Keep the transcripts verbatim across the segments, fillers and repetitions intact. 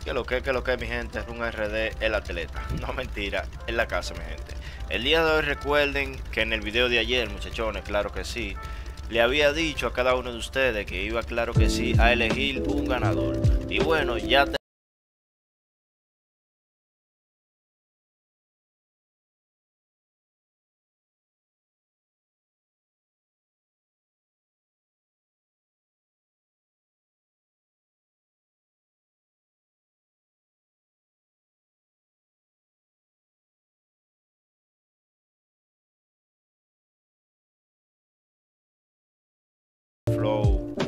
Que lo que, que lo que, mi gente, es un R D, el atleta. No mentira, en la casa, mi gente. El día de hoy recuerden que en el video de ayer, muchachones, claro que sí, le había dicho a cada uno de ustedes que iba, claro que sí, a elegir un ganador. Y bueno, ya te flow,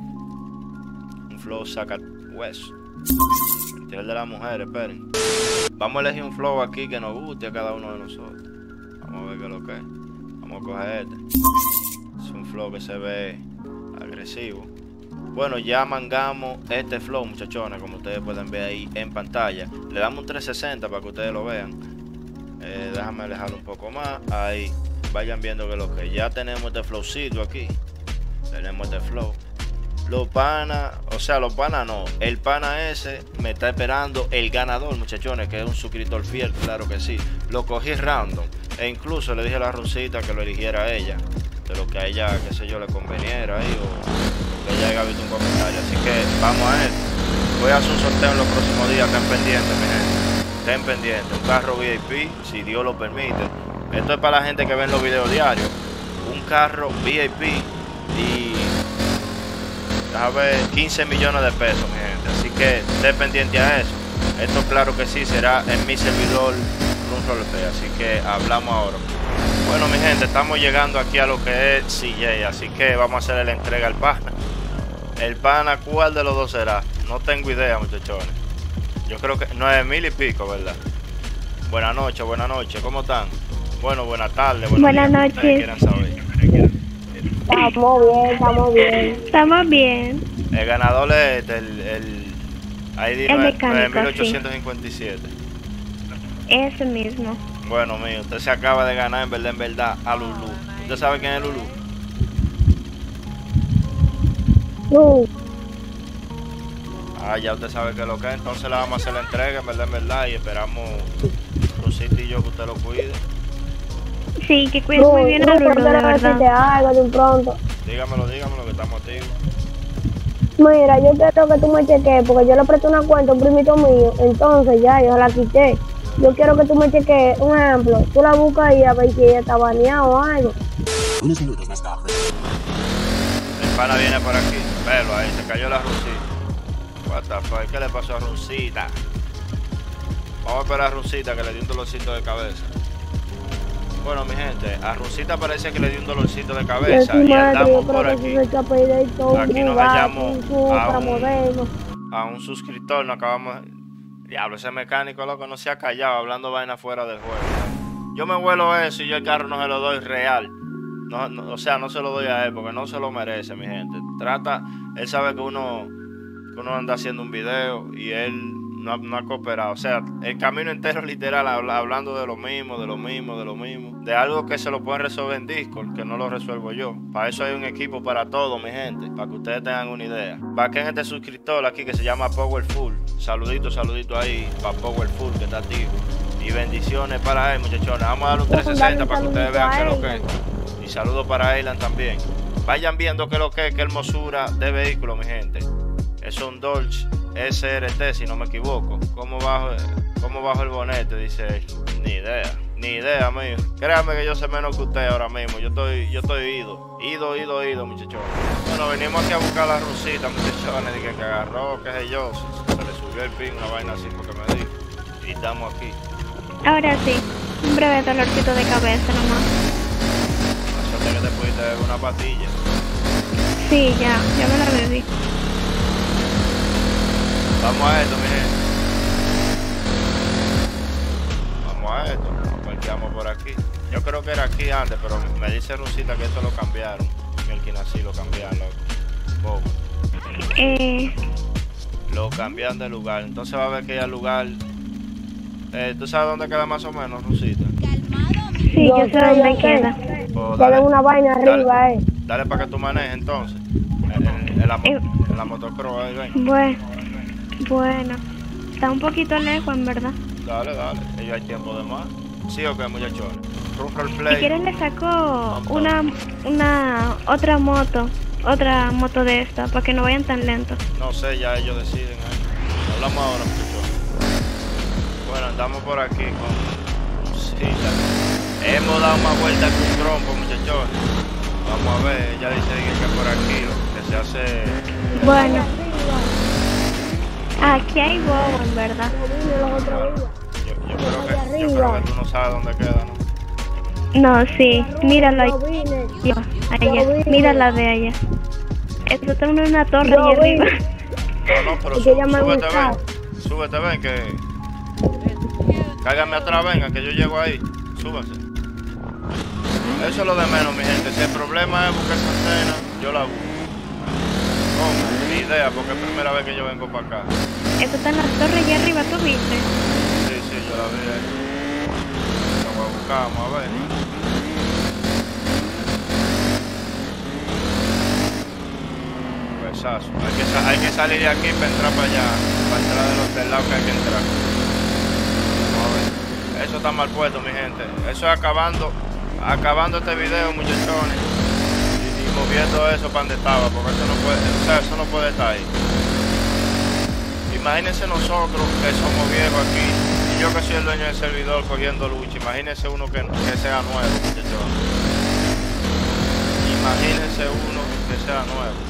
un flow saca hueso. El de las mujeres, esperen. Vamos a elegir un flow aquí que nos guste a cada uno de nosotros. Vamos a ver qué es lo que es. Vamos a coger este. Es un flow que se ve agresivo. Bueno, ya mangamos este flow, muchachones, como ustedes pueden ver ahí en pantalla. Le damos un trescientos sesenta para que ustedes lo vean. Eh, déjame alejarlo un poco más. Ahí, vayan viendo que lo que ya tenemos este flowcito aquí. Tenemos este flow. Los panas, o sea, los panas no. El pana ese me está esperando el ganador, muchachones, que es un suscriptor fiel, claro que sí. Lo cogí random. E incluso le dije a la Rosita que lo eligiera a ella. De lo que a ella, qué sé yo, le conveniera ahí. O que ella haya visto un comentario. Así que vamos a él. Voy a hacer un sorteo en los próximos días. Estén pendientes, mi gente. Estén pendientes. Un carro V I P, si Dios lo permite. Esto es para la gente que ve los videos diarios. Un carro V I P y... a ver, quince millones de pesos, mi gente. Así que esté pendiente a eso. Esto claro que sí será en mi servidor un roleplay. Así que hablamos ahora. Bueno, mi gente, estamos llegando aquí a lo que es C J. Así que vamos a hacerle la entrega al pana. El pana, ¿cuál de los dos será? No tengo idea, muchachones. Yo creo que nueve mil y pico, ¿verdad? Buenas noches, buenas noches. ¿Cómo están? Bueno, buenas tardes. Buenas noches. Quieran saber. Estamos bien, estamos bien. Estamos bien. El ganador es el, el I D nueve mil ochocientos cincuenta y siete. Ese mismo. Bueno, mío, usted se acaba de ganar en verdad, en verdad, a Lulu. ¿Usted sabe quién es Lulu? Uh. Ah, ya usted sabe que lo que es. Entonces le vamos a hacer la entrega, en verdad, en verdad, y esperamos, Rosita y yo, que usted lo cuide. Sí, que cuides muy bien a Lulu, de verdad. Algo de un pronto. Dígamelo, dígamelo, que estamos activos. Mira, yo quiero que tú me cheques, porque yo le presté una cuenta a un primito mío, entonces ya, yo la quité. Yo quiero que tú me cheques, un ejemplo, tú la buscas ahí a ver si ella está baneada o algo. Unos minutos más tarde. El pana viene por aquí, velo ahí, se cayó la Rosita. What the fuck, ¿qué le pasó a Rosita? Vamos a esperar a Rosita que le dio un dolorcito de cabeza. Bueno, mi gente, a Rosita parece que le dio un dolorcito de cabeza y andamos por aquí. Aquí nos hallamos a un, a un suscriptor, nos acabamos... Diablo, ese mecánico loco no se ha callado hablando vaina fuera del juego. Yo me vuelo eso y yo el carro no se lo doy real. No, no, o sea, no se lo doy a él porque no se lo merece, mi gente. Trata, él sabe que uno, que uno anda haciendo un video y él no, no ha cooperado. O sea, el camino entero literal hablando de lo mismo, de lo mismo, de lo mismo. De algo que se lo pueden resolver en Discord, que no lo resuelvo yo. Para eso hay un equipo para todo, mi gente. Para que ustedes tengan una idea. Para que este suscriptor aquí que se llama Powerful. Saludito, saludito ahí para Powerful que está activo. Y bendiciones para él, muchachones. Vamos a darle un trescientos sesenta para que ustedes vean qué es lo que es. Y saludos para Aylan también. Vayan viendo qué es lo que es, qué hermosura de vehículo, mi gente. Es un Dodge S R T, si no me equivoco. ¿Cómo bajo, cómo bajo el bonete? Dice él. Ni idea. Ni idea, mío. Créanme que yo sé menos que usted ahora mismo. Yo estoy, yo estoy ido. Ido, ido, ido, muchachones. Bueno, venimos aquí a buscar a la Rosita, muchachones. Dije que agarró, qué sé yo. Se le subió el pin, una vaina así porque me dijo. Y estamos aquí. Ahora sí, un breve dolorcito de cabeza nomás. La suerte que te pudiste beber una patilla. Sí, ya, ya me la bebí. Vamos a esto, mi gente. Vamos a esto. Nos parqueamos por aquí. Yo creo que era aquí antes, pero me dice Rosita que esto lo cambiaron. El que nací lo cambiaron, loco. Eh... Lo cambian de lugar. Entonces va a ver que hay lugar. Eh, ¿Tú sabes dónde queda más o menos, Rosita? Sí, yo, yo sé dónde queda. Pues dale una vaina arriba, dale, eh. Dale para que tú manejes entonces. En, en, en la, eh, en la motocross, ahí ven. Bueno, bueno. Está un poquito lejos, en verdad. Dale, dale. Ellos hay tiempo de más. ¿Sí o qué, muchachones? Run Si roleplay. quieres le saco una, una, otra moto. Otra moto de esta, para que no vayan tan lentos. No sé, ya ellos deciden ahí. Hablamos ahora, muchachos. Bueno, andamos por aquí con Sila. Hemos dado más vueltas que un trompo, muchachos. Vamos a ver, ella dice que por aquí, que se hace... Bueno. Aquí hay bobo, en verdad. Yo, yo, creo que, yo creo que tú no sabes dónde queda, ¿no? No, sí. Míralo ahí. Yo vine. Yo, allá. Mira la de allá. Esto está en una torre Yo ahí arriba. vine. No, no, pero Y que sú- ya me súbete, gusta. ven. Súbete, ven, que... Cáigame atrás, venga, que yo llego ahí. Súbanse. Eso es lo de menos, mi gente. Si el problema es buscar esa antena, yo la busco. ¿Cómo? Ni idea, porque es la primera vez que yo vengo para acá. Esto está en la torre allá arriba, ¿tú viste? Sí, sí, yo la vi ahí. La voy a buscar, vamos a ver. Besazo. Hay que, sa- hay que salir de aquí para entrar para allá. Para entrar del otro lado que hay que entrar. Vamos a ver. Eso está mal puesto, mi gente. Eso es acabando, acabando este video, muchachones. Y, y moviendo eso para donde estaba, porque eso no puede, o sea, eso no puede estar ahí. Imagínense nosotros que somos viejos aquí, y yo que soy el dueño del servidor cogiendo lucha. Imagínense uno que, que sea nuevo, muchachones. Imagínense uno que sea nuevo.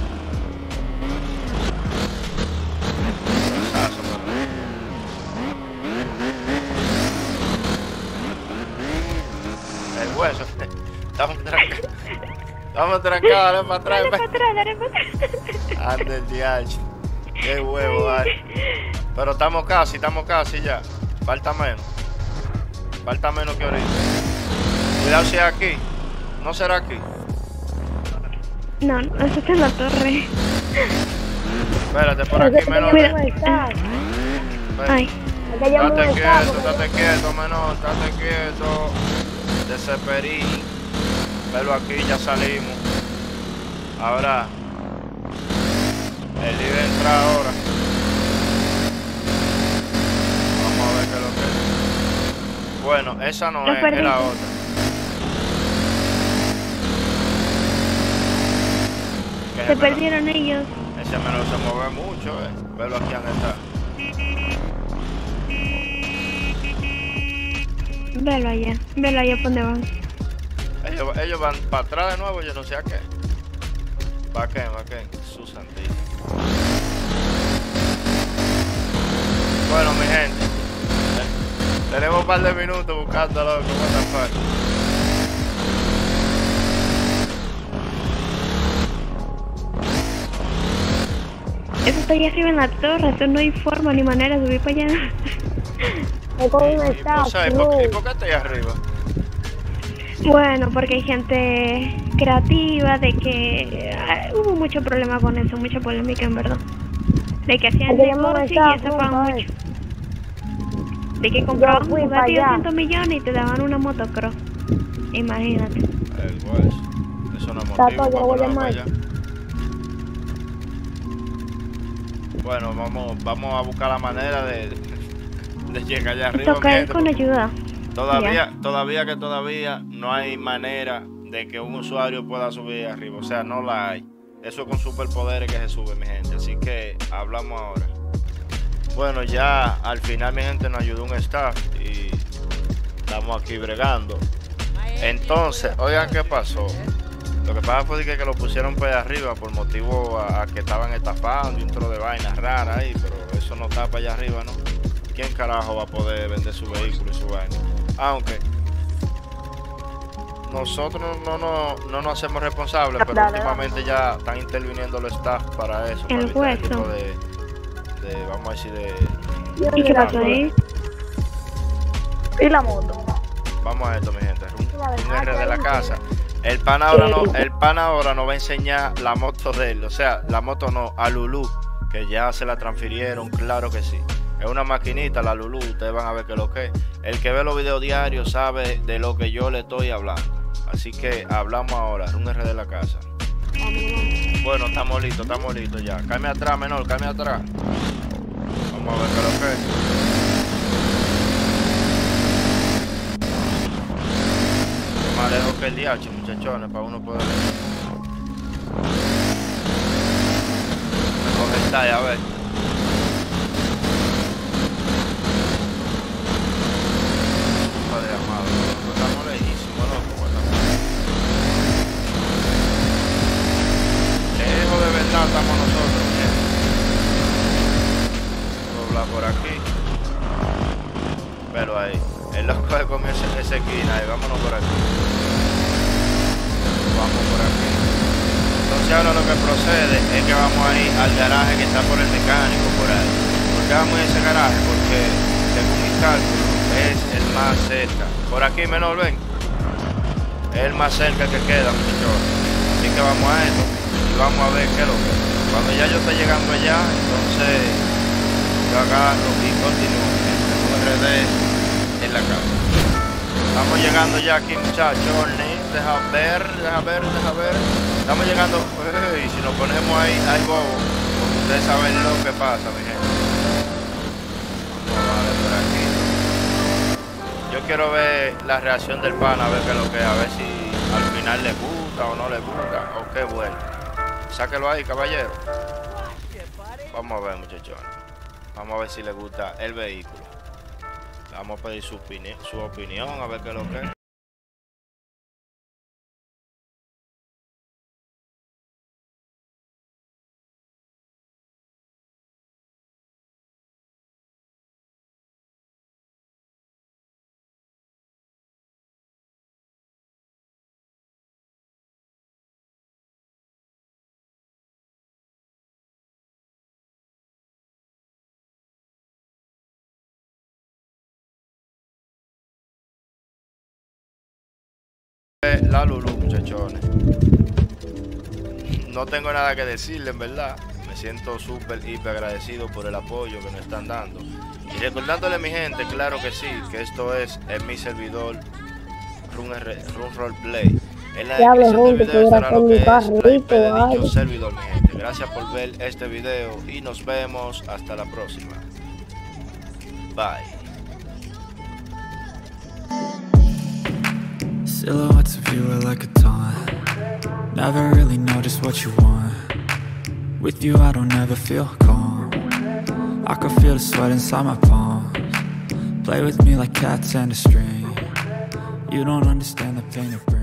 Besazo, pero- El hueso. Estamos trancados. Estamos trancados, dale para atrás. Dale para atrás, dale para atrás. Ande el diacho. Qué huevo, ay. Pero estamos casi, estamos casi ya. Falta menos. Falta menos que ahorita. Cuidado si es aquí. ¿No será aquí? No, no, eso está en la torre. Espérate, por aquí menos. Mira. Espérate. Ay, Aquella Estate mujer quieto, está, estate quieto, menor, estate quieto. Desesperí. Velo aquí, ya salimos. Ahora. El libre entra ahora. Vamos a ver qué es lo que es. Bueno, esa no Lo es, es perdí. la otra. Que se ese menor- perdieron ellos. Ese menor se mueve mucho, eh. Velo aquí donde está. Velo allá, velo allá por donde van. Ellos, ellos van para atrás de nuevo, yo no sé a qué. ¿Para qué? ¿Para qué? Su santísimo. Bueno, mi gente. eh, Tenemos un par de minutos buscándolo. ¿Cómo está fácil? Eso está allá arriba en la torre, eso no hay forma ni manera de subir para allá. es con un O staff. sea, ¿y por, y por qué está ahí arriba? Bueno, porque hay gente creativa, de que ah, hubo mucho problema con eso, mucha polémica en verdad. De que hacían Aquella mujer negocio estaba y eso pagan junto a mucho. De que compraban fui un pa' Bugatti de allá. doscientos millones y te daban una motocross. Imagínate. El hueso. Eso no es Está motivo todo, yo lo voy a para ponerlo llamar. allá. Bueno, vamos, vamos a buscar la manera de, de llegar allá arriba. Toca mi ir gente, con porque ayuda. Todavía, todavía que todavía no hay manera de que un usuario pueda subir arriba. O sea, no la hay. Eso es con superpoderes que se sube, mi gente. Así que hablamos ahora. Bueno, ya al final, mi gente, nos ayudó un staff y estamos aquí bregando. Entonces, oigan qué pasó. Lo que pasa fue que, que lo pusieron para allá arriba por motivo a, a que estaban estafando y un tro de vainas raras ahí, pero eso no está para allá arriba, ¿no? ¿Quién carajo va a poder vender su vehículo y su vaina? Aunque nosotros no, no, no nos hacemos responsables, pero últimamente ya están interviniendo los staff para eso. El para evitar hueso. ese tipo de, de, vamos a decir, de... ¿Y qué pasó ahí? Y la moto. Vamos a esto, mi gente. Un, un R de la casa. El pan ahora no, el pan ahora nos va a enseñar la moto de él. O sea, la moto no, a Lulú, que ya se la transfirieron, claro que sí. Es una maquinita, la Lulú, ustedes van a ver que lo que es. El que ve los videos diarios sabe de lo que yo le estoy hablando. Así que hablamos ahora, un R de la casa. Bueno, estamos listos, estamos listos ya. Cáeme atrás, menor, cáeme atrás. Vamos a ver qué lo que el D H, muchachones, para uno poder coger el talla, a ver. Padre amado, nosotros estamos lejísimos, loco, ¿verdad? Lejos de verdad estamos nosotros, ¿eh? Doblar por aquí. Pero ahí, el loco de comer esa esquina, ahí, vámonos por aquí. Vamos por aquí. Entonces ahora lo que procede es que vamos a ir al garaje que está por el mecánico, por ahí. ¿Por qué vamos a ese garaje? Porque según mis cálculos es el más cerca. Por aquí, menor, ven. Es el más cerca que queda, muchachos. Así que vamos a esto y vamos a ver qué es lo que es. Cuando ya yo esté llegando allá, entonces yo agarro y continúo. R D en la casa. Estamos llegando ya aquí, muchachos. Deja ver, deja ver, deja ver. Estamos llegando. Y si nos ponemos ahí, ahí bobo. Porque ustedes saben lo que pasa, mi gente. Vamos a ver por aquí. Yo quiero ver la reacción del pana, a ver qué es lo que es. A ver si al final le gusta o no le gusta. O qué bueno. Sáquelo ahí, caballero. Vamos a ver, muchachos. Vamos a ver si le gusta el vehículo. Vamos a pedir su, opini su opinión, a ver qué es lo que es. La Lulu, muchachones. No tengo nada que decirle, en verdad. Me siento súper, hiper agradecido por el apoyo que nos están dando. Y recordándole, mi gente, claro que sí, que esto es en mi servidor Run, R Run Roleplay. En la descripción del video estará lo que es la I P de dicho servidor, mi gente. Gracias por ver este video y nos vemos hasta la próxima. Bye. Silhouettes of you are like a taunt. Never really know just what you want. With you I don't ever feel calm. I can feel the sweat inside my palms. Play with me like cats and a string. You don't understand the pain it brings.